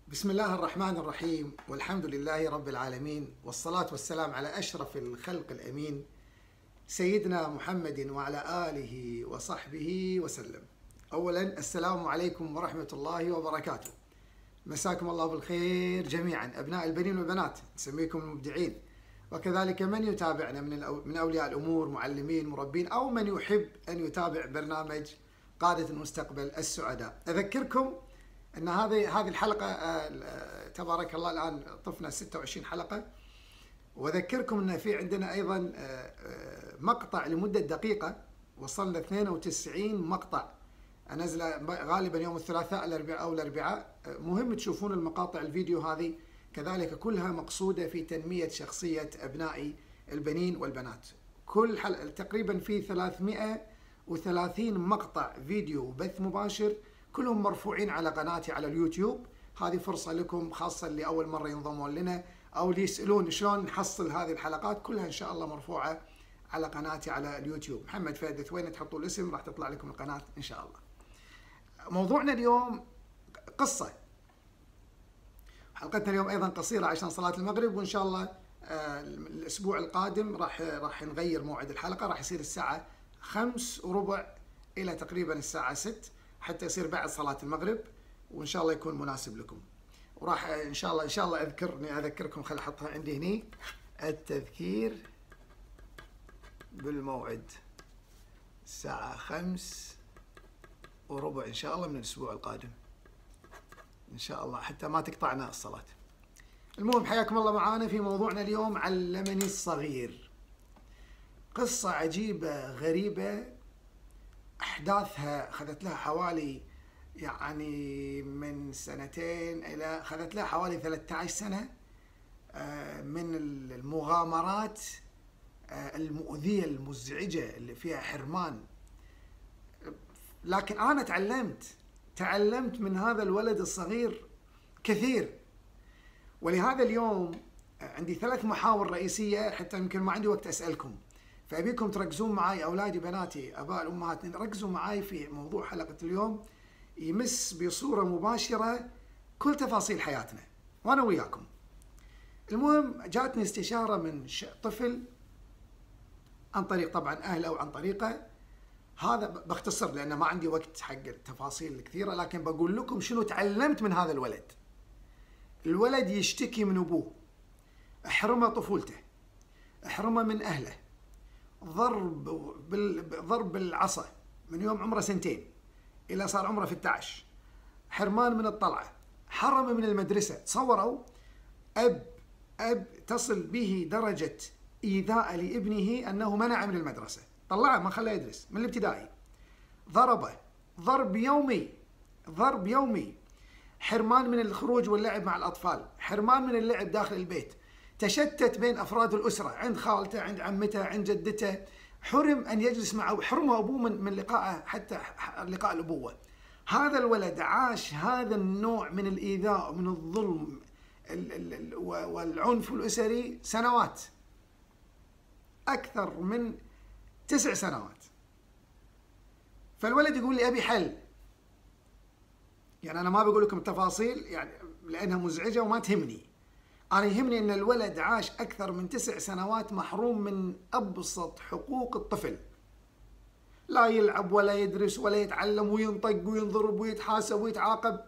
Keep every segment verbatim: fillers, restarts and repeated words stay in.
بسم الله الرحمن الرحيم، والحمد لله رب العالمين، والصلاة والسلام على أشرف الخلق الأمين سيدنا محمد وعلى آله وصحبه وسلم. أولا السلام عليكم ورحمة الله وبركاته. مساكم الله بالخير جميعا أبناء البنين والبنات، نسميكم المبدعين، وكذلك من يتابعنا من من أولياء الأمور، معلمين، مربين، أو من يحب أن يتابع برنامج قادة المستقبل السعداء. أذكركم أن هذه هذه الحلقة تبارك الله الآن طفنا ستة وعشرين حلقة، وأذكركم أن في عندنا أيضا مقطع لمدة دقيقة، وصلنا اثنين وتسعين مقطع أنزله غالبا يوم الثلاثاء الأربعاء أو الأربعاء. مهم تشوفون المقاطع الفيديو هذه، كذلك كلها مقصودة في تنمية شخصية أبنائي البنين والبنات. كل حلقة تقريبا في ثلاثمئة وثلاثين مقطع فيديو بث مباشر، كلهم مرفوعين على قناتي على اليوتيوب. هذه فرصة لكم، خاصة اللي أول مرة ينضمون لنا أو اللي يسألون شلون نحصل هذه الحلقات، كلها إن شاء الله مرفوعة على قناتي على اليوتيوب. محمد فهد وين تحطوا الاسم راح تطلع لكم القناة إن شاء الله. موضوعنا اليوم قصة. حلقتنا اليوم أيضا قصيرة عشان صلاة المغرب، وإن شاء الله الأسبوع القادم راح راح نغير موعد الحلقة، راح يصير الساعة خمس وربع إلى تقريبا الساعة ست، حتى يصير بعد صلاة المغرب، وإن شاء الله يكون مناسب لكم. وراح إن شاء الله إن شاء الله أذكرني أذكركم، خل أحطها عندي هني، التذكير بالموعد الساعة خمس وربع إن شاء الله من الأسبوع القادم إن شاء الله، حتى ما تقطعنا الصلاة. المهم حياكم الله معانا في موضوعنا اليوم. علمني الصغير. قصة عجيبة غريبة، أحداثها أخذت لها حوالي يعني من سنتين إلى أخذت لها حوالي ثلاثة عشر سنة، من المغامرات المؤذية المزعجة اللي فيها حرمان. لكن أنا تعلمت تعلمت من هذا الولد الصغير كثير، ولهذا اليوم عندي ثلاث محاور رئيسية، حتى يمكن ما عندي وقت أسألكم، فأبيكم تركزون معي أولادي بناتي أباء الأمهات، ركزوا معي في موضوع حلقة اليوم يمس بصورة مباشرة كل تفاصيل حياتنا وأنا وياكم. المهم جاتني استشارة من طفل عن طريق طبعا أهله أو عن طريقه. هذا باختصر لأن ما عندي وقت حق التفاصيل الكثيرة، لكن بقول لكم شنو تعلمت من هذا الولد. الولد يشتكي من أبوه، احرمه طفولته، احرمه من أهله، ضرب ضرب بالعصا من يوم عمره سنتين إلى صار عمره ستة عشر، حرمان من الطلعة، حرم من المدرسة. تصوروا أب أب تصل به درجة إيذاء لابنه أنه منع من المدرسة، طلعه ما خلاه يدرس من الابتدائي، ضربه ضرب يومي ضرب يومي، حرمان من الخروج واللعب مع الأطفال، حرمان من اللعب داخل البيت، تشتت بين أفراد الأسرة، عند خالته، عند عمته، عند جدته، حرم أن يجلس معه، حرمه أبوه من من لقائه، حتى لقاء الأبوة. هذا الولد عاش هذا النوع من الإيذاء ومن الظلم والعنف الأسري سنوات، أكثر من تسع سنوات. فالولد يقول لي أبي حل. يعني أنا ما بقول لكم التفاصيل يعني لأنها مزعجة وما تهمني، أنا يهمني أن الولد عاش أكثر من تسع سنوات محروم من أبسط حقوق الطفل، لا يلعب ولا يدرس ولا يتعلم، وينطق وينضرب ويتحاسب ويتعاقب،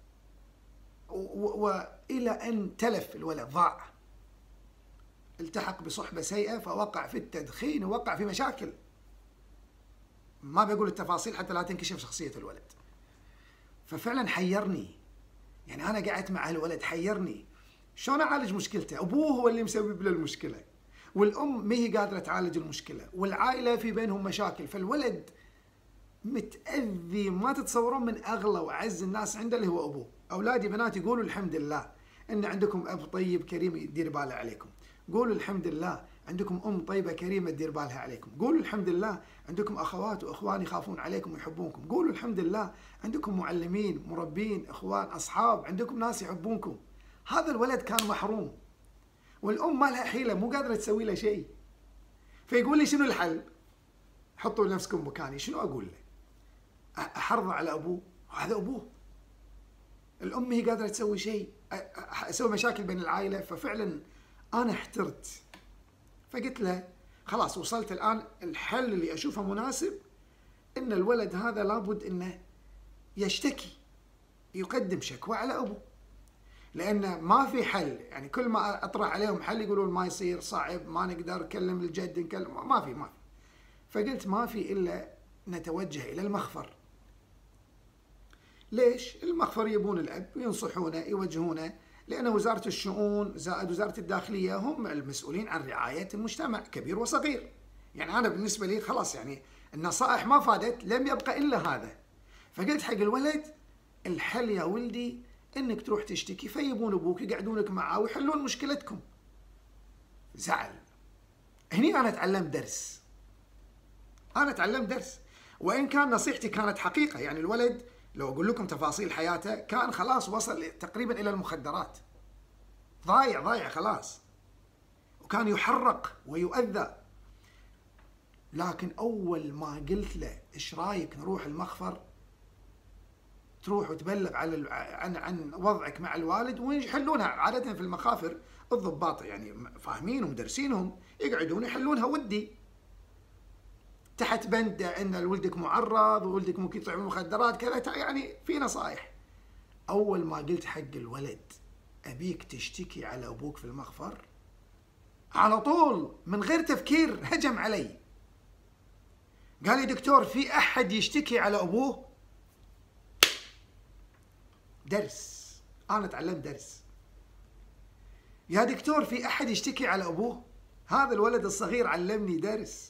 وإلى أن تلف الولد، ضاع، التحق بصحبة سيئة، فوقع في التدخين ووقع في مشاكل. ما بقول التفاصيل حتى لا تنكشف شخصية الولد. ففعلا حيرني، يعني أنا قعدت مع الولد حيرني شلون أعالج مشكلته. أبوه هو اللي مسبب له المشكلة، والأم ما هي قادرة تعالج المشكلة، والعائلة في بينهم مشاكل، فالولد متأذي ما تتصورون من أغلى وأعز الناس عنده اللي هو أبوه. أولادي بناتي قولوا الحمد لله إن عندكم أب طيب كريم يدير باله عليكم، قولوا الحمد لله عندكم أم طيبة كريمة تدير بالها عليكم، قولوا الحمد لله عندكم أخوات وأخوان يخافون عليكم ويحبونكم، قولوا الحمد لله عندكم معلمين، مربين، إخوان، أصحاب، عندكم ناس يحبونكم. هذا الولد كان محروم، والأم ما لها حيلة، مو قادرة تسوي له شيء. فيقول لي شنو الحل؟ حطوا نفسكم مكاني، شنو أقول له؟ أحرض على أبوه؟ هذا أبوه، الام هي قادره تسوي شيء، اسوي مشاكل بين العائله. ففعلا انا احترت، فقلت له خلاص وصلت الان الحل اللي اشوفه مناسب، ان الولد هذا لابد انه يشتكي، يقدم شكوى على ابوه، لان ما في حل. يعني كل ما اطرح عليهم حل يقولون ما يصير، صعب، ما نقدر، نكلم الجد، نكلم، ما في ما في. فقلت ما في الا نتوجه الى المخفر. ليش؟ المخفر يبون الاب ينصحونه يوجهونه، لان وزاره الشؤون زائد وزاره الداخليه هم المسؤولين عن رعايه المجتمع كبير وصغير. يعني انا بالنسبه لي خلاص، يعني النصائح ما فادت، لم يبقى الا هذا. فقلت حق الولد الحل يا ولدي انك تروح تشتكي، فيبون ابوك يقعدونك معاه ويحلون مشكلتكم. زعل. هني انا تعلمت درس، انا تعلمت درس، وان كان نصيحتي كانت حقيقه. يعني الولد لو اقول لكم تفاصيل حياته كان خلاص وصل تقريبا الى المخدرات، ضايع ضايع خلاص، وكان يحرق ويؤذى. لكن اول ما قلت له ايش رايك نروح المخفر، تروح وتبلغ على عن عن وضعك مع الوالد ويحلونها. عاده في المخافر الضباط يعني فاهمين ومدرسينهم يقعدون يحلونها ودي، تحت بند ان ولدك معرض وولدك ممكن يطلع من المخدرات كذا، يعني في نصائح. اول ما قلت حق الولد ابيك تشتكي على ابوك في المخفر، على طول من غير تفكير هجم علي، قال لي دكتور في احد يشتكي على ابوه؟ درس، انا تعلمت درس. يا دكتور في احد يشتكي على ابوه؟ هذا الولد الصغير علمني درس.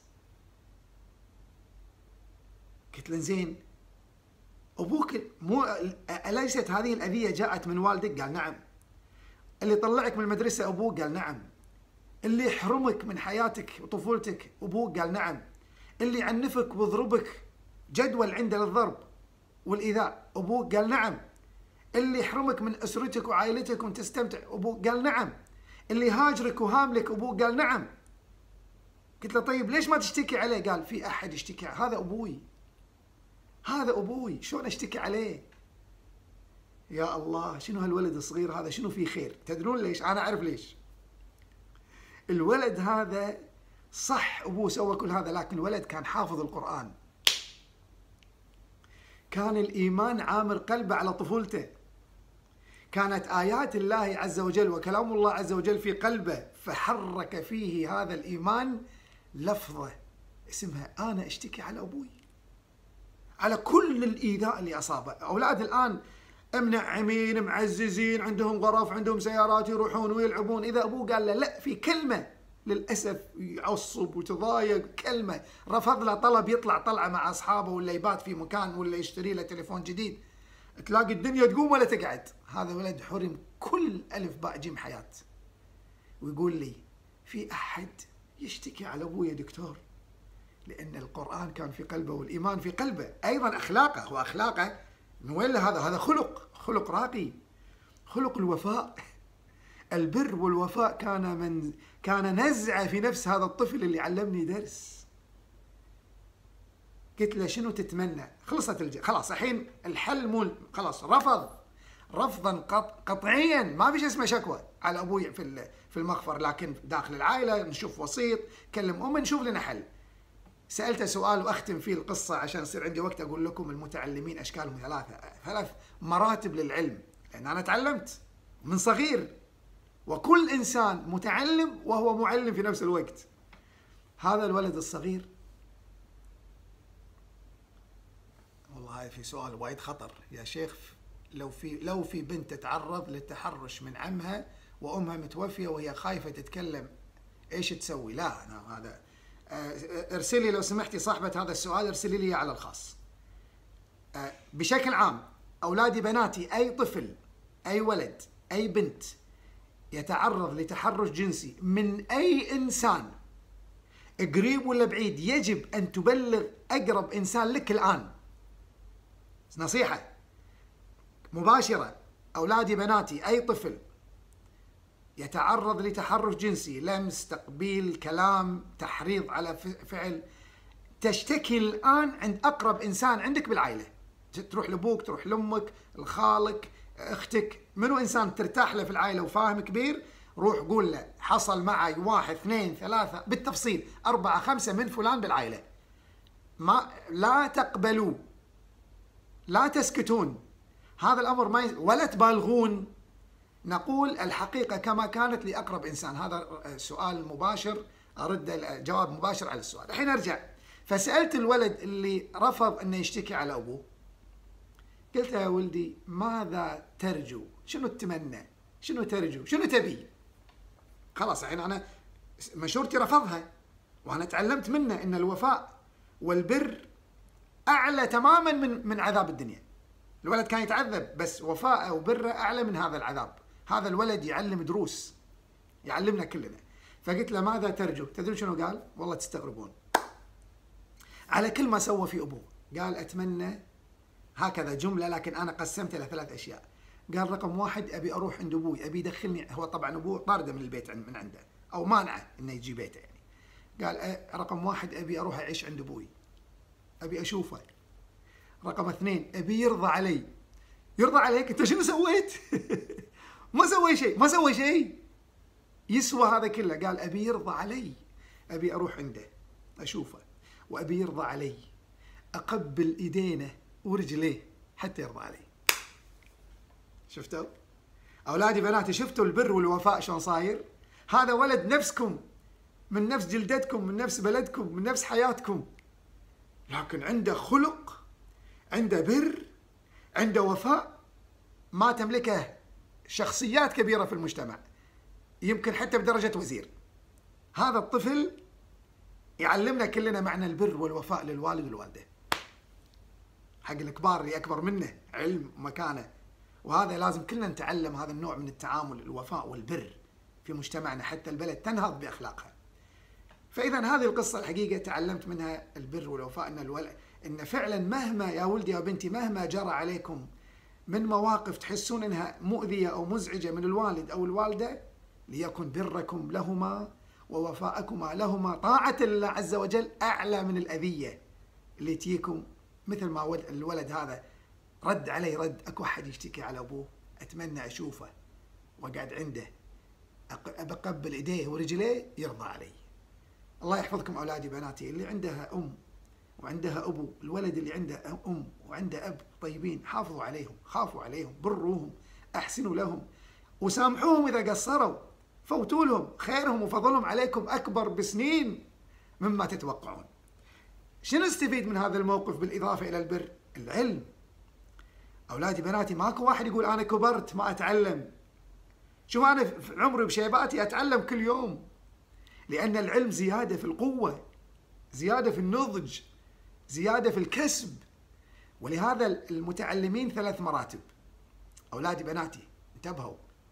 قلت له زين ابوك مو اليست هذه الاذيه جاءت من والدك؟ قال نعم. اللي طلعك من المدرسه ابوك؟ قال نعم. اللي يحرمك من حياتك وطفولتك ابوك؟ قال نعم. اللي يعنفك ويضربك جدول عنده للضرب والايذاء ابوك؟ قال نعم. اللي يحرمك من اسرتك وعائلتك وانت تستمتع ابوك؟ قال نعم. اللي هاجرك وهاملك ابوك؟ قال نعم. قلت له طيب ليش ما تشتكي عليه؟ قال في احد يشتكي، هذا ابوي، هذا ابوي، شلون اشتكي عليه؟ يا الله شنو هالولد الصغير هذا، شنو فيه خير؟ تدرون ليش؟ انا اعرف ليش. الولد هذا صح ابوه سوى كل هذا، لكن الولد كان حافظ القرآن، كان الايمان عامر قلبه على طفولته، كانت آيات الله عز وجل وكلام الله عز وجل في قلبه، فحرك فيه هذا الإيمان لفظة اسمها أنا أشتكي على أبوي، على كل الإيذاء اللي أصابه. أولاد الآن منعمين معززين، عندهم غرف، عندهم سيارات، يروحون ويلعبون. إذا أبوه قال له لا في كلمة للأسف يعصب وتضايق، كلمة رفض له طلب يطلع طلعة مع أصحابه ولا يبات في مكان ولا يشتري له تليفون جديد، تلاقي الدنيا تقوم ولا تقعد. هذا ولد حرم كل ألف باء جيم حياة. ويقول لي في أحد يشتكي على أبوه يا دكتور؟ لأن القرآن كان في قلبه والإيمان في قلبه، أيضا أخلاقه، هو أخلاقه من وين له هذا؟ هذا خلق، خلق راقي، خلق الوفاء. البر والوفاء كان من كان نزعه في نفس هذا الطفل اللي علمني درس. قلت له شنو تتمنى؟ خلصت الج... خلاص الحين الحل مو خلاص، رفض رفضا قط... قطعيا، ما فيش اسمه شكوى على ابوي في في المخفر، لكن داخل العائله نشوف وسيط، كلم امه، نشوف لنا حل. سالته سؤال واختم فيه القصه عشان يصير عندي وقت اقول لكم المتعلمين اشكالهم ثلاثه، ثلاث مراتب للعلم، لان انا تعلمت من صغير، وكل انسان متعلم وهو معلم في نفس الوقت. هذا الولد الصغير والله هاي في سؤال وايد خطر يا شيخ. لو في لو في بنت تتعرض للتحرش من عمها وامها متوفيه وهي خايفه تتكلم، ايش تسوي؟ لا أنا هذا ارسلي لو سمحتي صاحبه هذا السؤال، ارسلي لي على الخاص. بشكل عام اولادي بناتي، اي طفل اي ولد اي بنت يتعرض لتحرش جنسي من اي انسان قريب ولا بعيد، يجب ان تبلغ اقرب انسان لك الان. نصيحة مباشرة، أولادي بناتي أي طفل يتعرض لتحرش جنسي، لمس، تقبيل، كلام، تحريض على فعل، تشتكي الآن عند أقرب إنسان عندك بالعائلة. تروح لأبوك، تروح لأمك، لخالك، اختك، منو انسان ترتاح له في العائله وفاهم كبير، روح قول له حصل معي واحد اثنين ثلاثه بالتفصيل اربعه خمسه من فلان بالعائله. ما لا تقبلوا، لا تسكتون، هذا الامر ما ي... ولا تبالغون. نقول الحقيقه كما كانت لاقرب انسان. هذا سؤال مباشر، ارد جواب مباشر على السؤال. الحين ارجع، فسالت الولد اللي رفض انه يشتكي على ابوه، قلت يا ولدي ماذا ترجو؟ شنو تتمنى؟ شنو ترجو؟ شنو تبي؟ خلاص الحين انا مشورتي رفضها، وانا تعلمت منه ان الوفاء والبر اعلى تماما من من عذاب الدنيا. الولد كان يتعذب بس وفاءه وبره اعلى من هذا العذاب. هذا الولد يعلم دروس، يعلمنا كلنا. فقلت له ماذا ترجو؟ تدرون شنو قال؟ والله تستغربون. على كل ما سوى في ابوه قال اتمنى هكذا جمله، لكن انا قسمتها الى ثلاث اشياء. قال رقم واحد ابي اروح عند ابوي، ابي يدخلني. هو طبعا ابوه طارده من البيت من عنده او مانعه انه يجي بيته يعني. قال رقم واحد ابي اروح اعيش عند ابوي، ابي اشوفه. رقم اثنين ابي يرضى علي. يرضى عليك؟ انت شنو سويت؟ ما سوي شيء، ما سوي شيء يسوى هذا كله. قال ابي يرضى علي، ابي اروح عنده اشوفه، وابي يرضى علي، اقبل ايدينه ورجليه حتى يرضى علي. شفتوا اولادي بناتي؟ شفتوا البر والوفاء شلون صاير؟ هذا ولد نفسكم، من نفس جلدتكم، من نفس بلدكم، من نفس حياتكم، لكن عنده خلق، عنده بر، عنده وفاء ما تملكه شخصيات كبيرة في المجتمع، يمكن حتى بدرجة وزير. هذا الطفل يعلمنا كلنا معنى البر والوفاء للوالد والوالدة، حق الكبار اللي أكبر منه علم ومكانة. وهذا لازم كلنا نتعلم هذا النوع من التعامل، الوفاء والبر في مجتمعنا حتى البلد تنهض بأخلاقها. فإذا هذه القصة الحقيقة تعلمت منها البر والوفاء، أن الولد إن فعلا مهما يا ولدي يا بنتي مهما جرى عليكم من مواقف تحسون إنها مؤذية أو مزعجة من الوالد أو الوالدة، ليكن بركم لهما ووفاءكما لهما طاعة الله عز وجل أعلى من الأذية اللي تجيكم. مثل ما الولد هذا رد علي رد، أكو أحد يشتكي على أبوه أتمنى أشوفه وقعد عنده أقبل إيديه ورجليه يرضى علي. الله يحفظكم أولادي بناتي، اللي عندها أم وعندها أبو، الولد اللي عنده أم وعنده أب طيبين، حافظوا عليهم، خافوا عليهم، بروهم، أحسنوا لهم، وسامحوهم إذا قصروا، فوتوا لهم، خيرهم وفضلهم عليكم أكبر بسنين مما تتوقعون. شنو نستفيد من هذا الموقف بالإضافة إلى البر؟ العلم. أولادي بناتي ماكو واحد يقول أنا كبرت ما أتعلم. شوف أنا في عمري بشيباتي أتعلم كل يوم، لأن العلم زيادة في القوة، زيادة في النضج، زيادة في الكسب. ولهذا المتعلمين ثلاث مراتب. أولادي بناتي انتبهوا،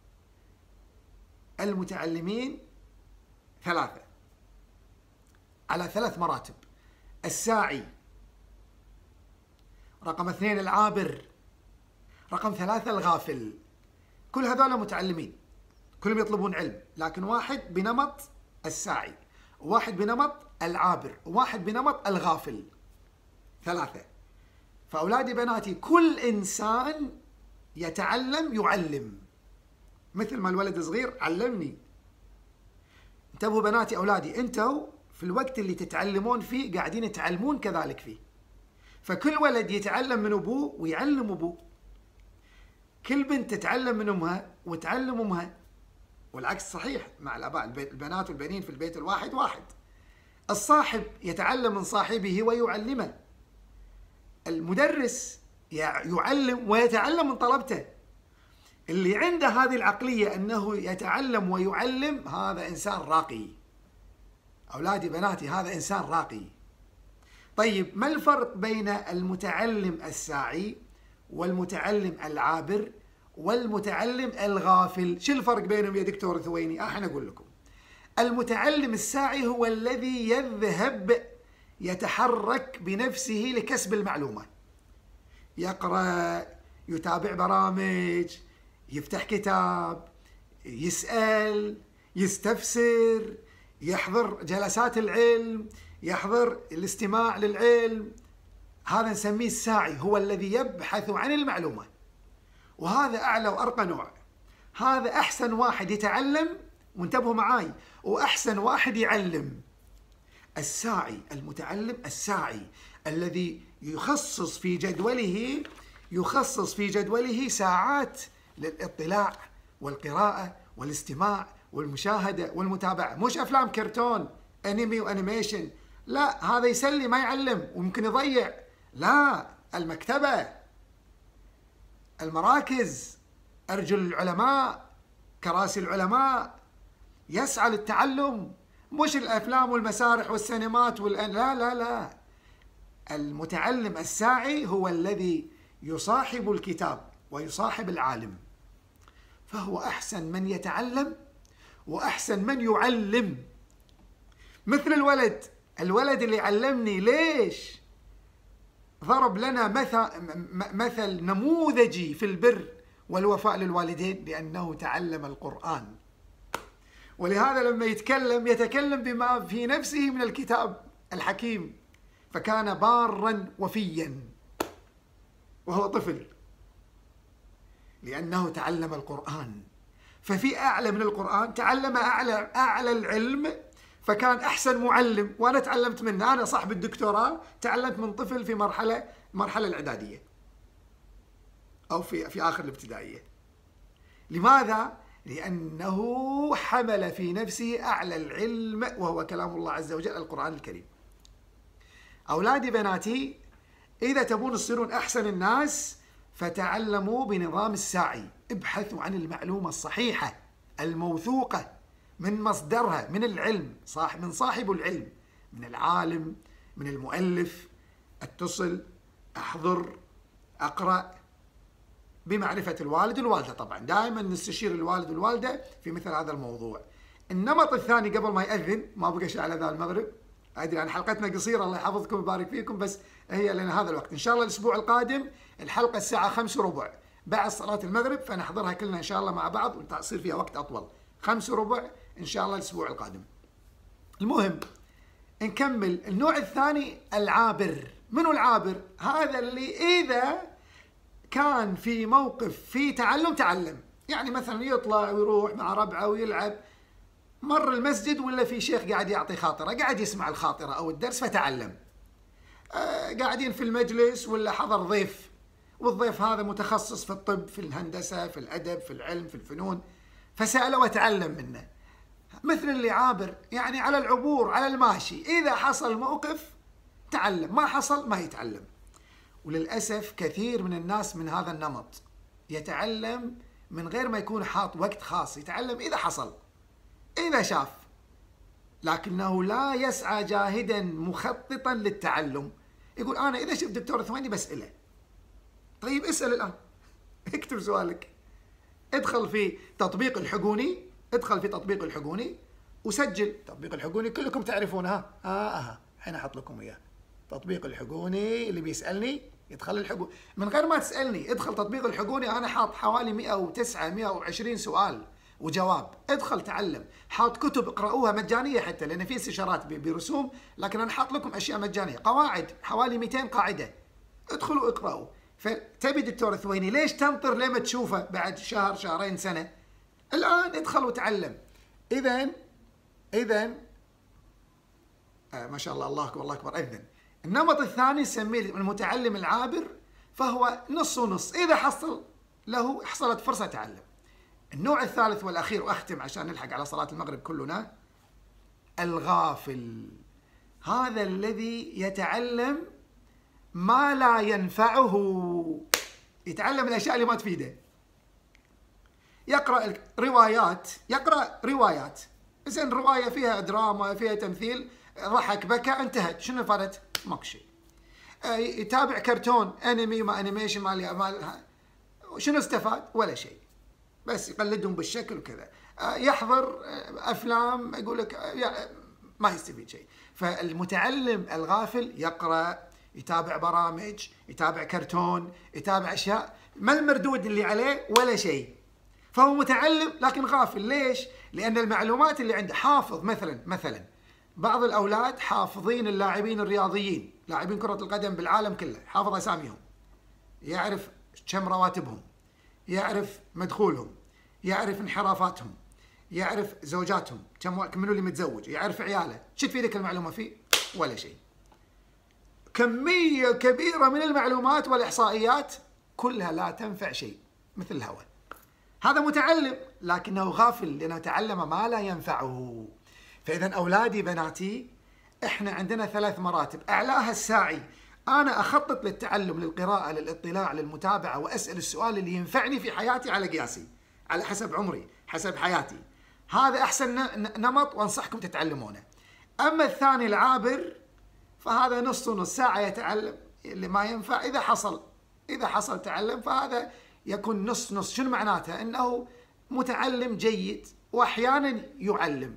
المتعلمين ثلاثة على ثلاث مراتب: الساعي، رقم اثنين العابر، رقم ثلاثة الغافل. كل هذول متعلمين، كلهم يطلبون علم، لكن واحد بنمط الساعي، وواحد بنمط العابر، وواحد بنمط الغافل. ثلاثة. فأولادي بناتي كل إنسان يتعلم يعلم، مثل ما الولد الصغير علمني. انتبهوا بناتي أولادي، انتوا في الوقت اللي تتعلمون فيه قاعدين تعلمون كذلك فيه. فكل ولد يتعلم من أبوه ويعلم أبوه، كل بنت تتعلم من أمها وتعلم أمها، والعكس صحيح مع الآباء. البنات والبنين في البيت الواحد واحد. الصاحب يتعلم من صاحبه ويعلمه، المدرس يعلم ويتعلم من طلبته. اللي عنده هذه العقلية أنه يتعلم ويعلم، هذا إنسان راقي. أولادي بناتي هذا إنسان راقي. طيب ما الفرق بين المتعلم الساعي والمتعلم العابر والمتعلم الغافل؟ شو الفرق بينهم يا دكتور ثويني؟ أحنا أقول لكم. المتعلم الساعي هو الذي يذهب يتحرك بنفسه لكسب المعلومة، يقرأ، يتابع برامج، يفتح كتاب، يسأل، يستفسر، يحضر جلسات العلم، يحضر الاستماع للعلم. هذا نسميه الساعي، هو الذي يبحث عن المعلومة. وهذا أعلى وأرقى نوع. هذا أحسن واحد يتعلم، وانتبهوا معاي، وأحسن واحد يعلم. الساعي المتعلم الساعي الذي يخصص في جدوله يخصص في جدوله ساعات للاطلاع والقراءة والاستماع والمشاهدة والمتابعة، مش أفلام كرتون أنمي وأنيميشن، لا، هذا يسلي ما يعلم وممكن يضيع. لا، المكتبة، المراكز، أرجل العلماء، كراسي العلماء، يسعى للتعلم، مش الأفلام والمسارح والسينمات والأن... لا لا لا. المتعلم الساعي هو الذي يصاحب الكتاب ويصاحب العالم، فهو أحسن من يتعلم وأحسن من يعلم. مثل الولد الولد اللي علمني، ليش؟ ضرب لنا مثل, مثل نموذجي في البر والوفاء للوالدين، لأنه تعلم القرآن. ولهذا لما يتكلم يتكلم بما في نفسه من الكتاب الحكيم، فكان بارا وفيا وهو طفل، لأنه تعلم القرآن. ففي أعلى من القرآن، تعلم أعلى أعلى العلم، فكان أحسن معلم. وأنا تعلمت منه، أنا صاحب الدكتوراه تعلمت من طفل في مرحلة مرحلة الإعدادية أو في في آخر الابتدائية. لماذا؟ لأنه حمل في نفسه أعلى العلم، وهو كلام الله عز وجل القرآن الكريم. أولادي بناتي، إذا تبون تصيرون أحسن الناس فتعلموا بنظام الساعي. ابحثوا عن المعلومة الصحيحة الموثوقة من مصدرها، من العلم، صاحب من صاحب العلم، من العالم، من المؤلف. اتصل، احضر، اقرأ، بمعرفة الوالد والوالدة. طبعا دائما نستشير الوالد والوالدة في مثل هذا الموضوع. النمط الثاني قبل ما يأذن، ما بقى شيء على ذا المغرب، أدري أن حلقتنا قصيرة، الله يحفظكم ويبارك فيكم، بس هي لنا هذا الوقت. إن شاء الله الأسبوع القادم الحلقة الساعة خمس وربع بعد صلاة المغرب، فنحضرها كلنا إن شاء الله مع بعض وتصير فيها وقت أطول. خمس وربع إن شاء الله الأسبوع القادم. المهم نكمل. النوع الثاني العابر. منو العابر؟ هذا اللي إذا كان في موقف في تعلم تعلم، يعني مثلا يطلع ويروح مع ربعه ويلعب، مر المسجد ولا في شيخ قاعد يعطي خاطرة، قاعد يسمع الخاطرة أو الدرس فتعلم. آه قاعدين في المجلس ولا حضر ضيف، والضيف هذا متخصص في الطب، في الهندسة، في الأدب، في العلم، في الفنون، فسأله وتعلم منه. مثل اللي عابر، يعني على العبور، على الماشي، إذا حصل موقف تعلم، ما حصل ما يتعلم. وللأسف كثير من الناس من هذا النمط، يتعلم من غير ما يكون حاط وقت خاص، يتعلم إذا حصل، إذا شاف، لكنه لا يسعى جاهدا مخططا للتعلم. يقول أنا إذا شفت دكتور ثواني بسأله. طيب اسأل الآن، اكتب سؤالك، ادخل في تطبيق الحقوني، ادخل في تطبيق الحقوني وسجل. تطبيق الحقوني كلكم تعرفونها، ها آه آه الحين أحط لكم إياه. تطبيق الحقوني اللي بيسألني يدخل الحقوني من غير ما تسألني، ادخل تطبيق الحقوني. أنا حاط حوالي مئة وتسعة مئة وعشرين سؤال وجواب، ادخل تعلم. حاط كتب اقرأوها مجانية حتى، لأن في استشارات برسوم، لكن أنا حاط لكم أشياء مجانية، قواعد حوالي مئتين قاعدة، ادخلوا اقرأوا. فتبي دكتور ثويني ليش تنطر لما تشوفه بعد شهر شهرين سنة؟ الآن ادخل وتعلم. إذن إذن آه ما شاء الله، الله أكبر الله أكبر. إذن النمط الثاني نسميه المتعلم العابر، فهو نص ونص، إذا حصل له حصلت فرصة تعلم. النوع الثالث والأخير، وأختم عشان نلحق على صلاة المغرب كلنا، الغافل. هذا الذي يتعلم ما لا ينفعه، يتعلم الأشياء اللي ما تفيده. يقرأ روايات، يقرأ روايات، زين رواية فيها دراما، فيها تمثيل، ضحك بكى انتهت، شنو فادت؟ ماكو شيء. يتابع كرتون، أنمي ما أنيميشن ما شنو استفاد؟ ولا شيء، بس يقلدهم بالشكل وكذا. يحضر أفلام يقول لك ما يستفيد شيء. فالمتعلم الغافل يقرأ، يتابع برامج، يتابع كرتون، يتابع أشياء، ما المردود اللي عليه؟ ولا شيء. فهو متعلم لكن غافل. ليش؟ لأن المعلومات اللي عنده حافظ. مثلا مثلا بعض الأولاد حافظين اللاعبين الرياضيين، لاعبين كرة القدم بالعالم كله، حافظ أساميهم، يعرف كم رواتبهم، يعرف مدخولهم، يعرف انحرافاتهم، يعرف زوجاتهم، كم منو اللي متزوج، يعرف عياله. شو تفيدك المعلومة فيه؟ ولا شيء. كمية كبيرة من المعلومات والإحصائيات كلها لا تنفع شيء، مثل الهواء. هذا متعلم لكنه غافل لأنه تعلم ما لا ينفعه. فإذا أولادي بناتي، إحنا عندنا ثلاث مراتب، أعلاها الساعي. أنا أخطط للتعلم، للقراءة، للاطلاع، للمتابعة، وأسأل السؤال اللي ينفعني في حياتي على قياسي، على حسب عمري، حسب حياتي. هذا أحسن نمط وأنصحكم تتعلمونه. أما الثاني العابر فهذا نص نص، ساعة يتعلم اللي ما ينفع، إذا حصل إذا حصل تعلم فهذا يكون نص نص. شنو معناته؟ أنه متعلم جيد وأحيانا يعلم.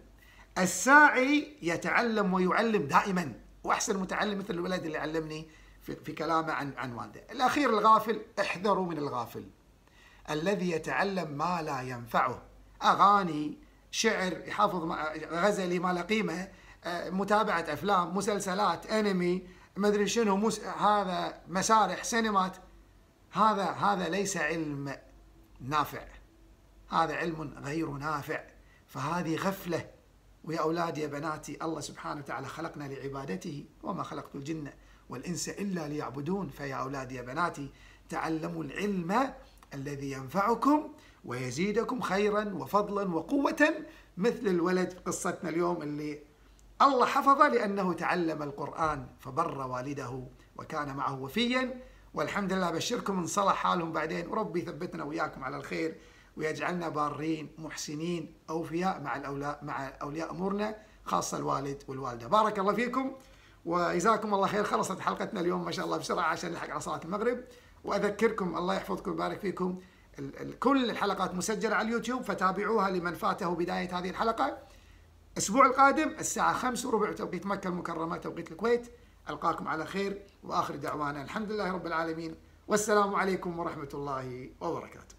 الساعي يتعلم ويعلم دائما، وأحسن متعلم مثل الولد اللي علمني في, في كلامه عن عن والده. الأخير الغافل، احذروا من الغافل الذي يتعلم ما لا ينفعه، أغاني، شعر، يحافظ غزلي ما له قيمة، متابعة أفلام، مسلسلات، أنمي، ما أدري شنو، مس... هذا مسارح، سينمات. هذا هذا ليس علم نافع، هذا علم غير نافع. فهذه غفلة. ويا أولادي يا بناتي، الله سبحانه وتعالى خلقنا لعبادته، وما خلقت الجن والإنس إلا ليعبدون. فيا أولادي يا بناتي، تعلموا العلم الذي ينفعكم ويزيدكم خيرا وفضلا وقوة، مثل الولد في قصتنا اليوم اللي الله حفظه لأنه تعلم القرآن فبر والده وكان معه وفيا. والحمد لله، بشركم إن صلح حالهم بعدين، وربي يثبتنا وياكم على الخير ويجعلنا بارين محسنين أوفياء مع الأولياء مع أولياء أمورنا، خاصة الوالد والوالدة. بارك الله فيكم وجزاكم الله خير. خلصت حلقتنا اليوم ما شاء الله بسرعة عشان نلحق على صلاة المغرب. وأذكركم، الله يحفظكم ويبارك فيكم، كل الحلقات مسجلة على اليوتيوب، فتابعوها لمن فاته بداية هذه الحلقة. الأسبوع القادم الساعة خمس وربع توقيت مكة المكرمة، توقيت الكويت. ألقاكم على خير، وآخر دعوانا الحمد لله رب العالمين، والسلام عليكم ورحمة الله وبركاته.